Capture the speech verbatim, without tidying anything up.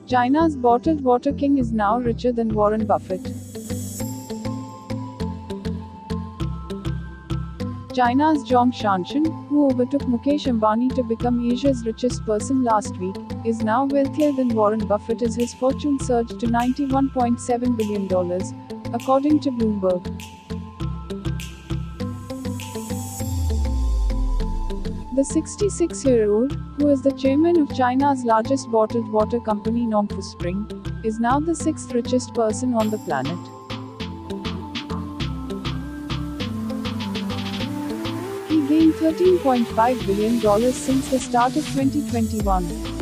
China's bottled water king is now richer than Warren Buffett. China's Zhong Shanshan, who overtook Mukesh Ambani to become Asia's richest person last week, is now wealthier than Warren Buffett as his fortune surged to ninety-one point seven billion dollars, according to Bloomberg. The sixty-six-year-old, who is the chairman of China's largest bottled water company Nongfu Spring, is now the sixth richest person on the planet. He gained thirteen point five billion dollars since the start of twenty twenty-one.